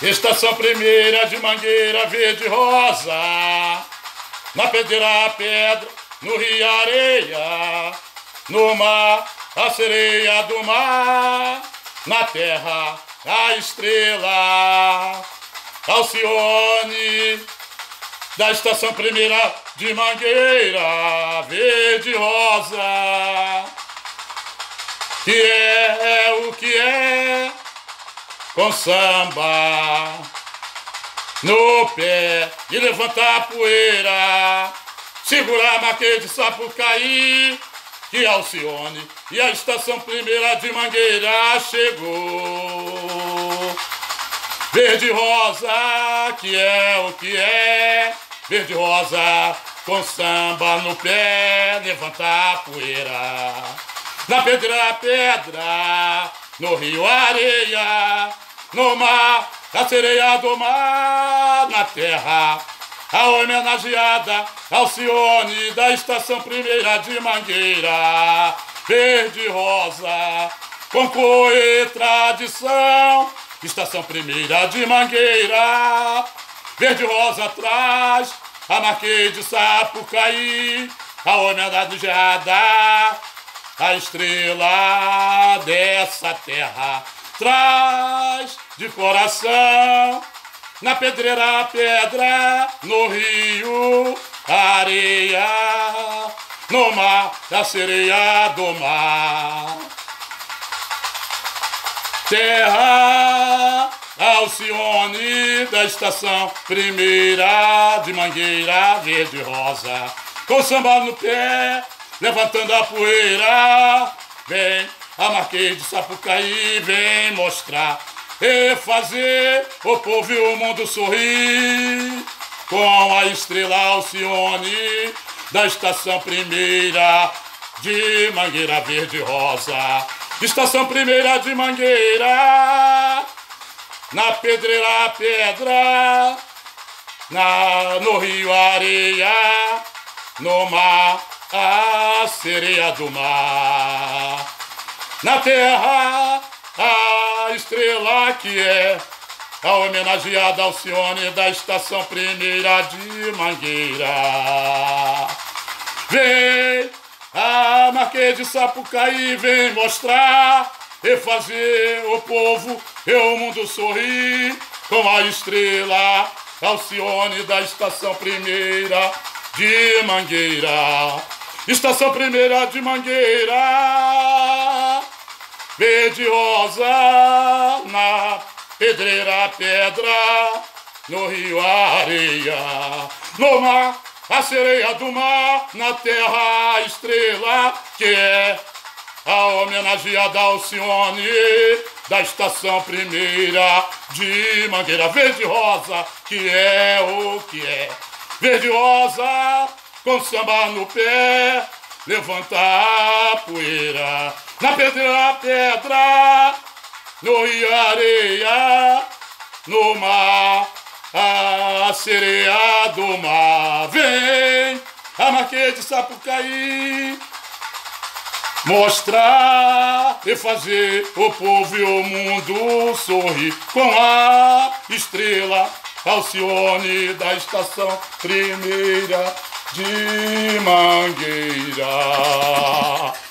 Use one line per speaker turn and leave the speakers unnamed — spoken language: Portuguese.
Estação primeira de Mangueira verde rosa, na pedreira a pedra, no rio a areia, no mar a sereia do mar, na terra a estrela, Alcione, da estação primeira de Mangueira verde rosa, que é o que é, com samba no pé e levantar a poeira, segurar Marquês de Sapucaí, que Alcione e a estação primeira de Mangueira chegou. Verde rosa, que é o que é, verde rosa, com samba no pé, levantar a poeira, na pedra a pedra, no rio a areia, no mar a sereia do mar, na terra a homenageada Alcione, da estação primeira de Mangueira verde rosa, com cor e tradição, estação primeira de Mangueira verde rosa traz a Marquês de Sapucaí, a homenageada a estrela dessa terra, traz de coração, na pedreira a pedra, no rio a areia, no mar a sereia do mar. Terra Alcione, da estação primeira de Mangueira verde rosa, com samba no pé, levantando a poeira, vem a Marquês de Sapucaí, vem mostrar e fazer o povo e o mundo sorrir, com a estrela Alcione, da estação primeira de Mangueira verde rosa, estação primeira de Mangueira, na pedreira a pedra, no rio a areia, no mar a sereia do mar, na terra a estrela que é a homenageada Alcione, da estação primeira de Mangueira. Vem a Marquês de Sapucaí, vem mostrar e fazer o povo e o mundo sorrir, com a estrela Alcione, da estação primeira de Mangueira, estação primeira de Mangueira verde rosa, na pedreira a pedra, no rio a areia, no mar a sereia do mar, na terra a estrela que é a homenageada Alcione, da estação primeira de Mangueira verde rosa, que é o que é, verde rosa, com samba no pé, levanta a poeira, na pedra a pedra, no rio a areia, no mar a sereia do mar. Vem a Marquês de Sapucaí mostrar e fazer o povo e o mundo sorrir, com a estrela Alcione, da estação primeira de Mangueira.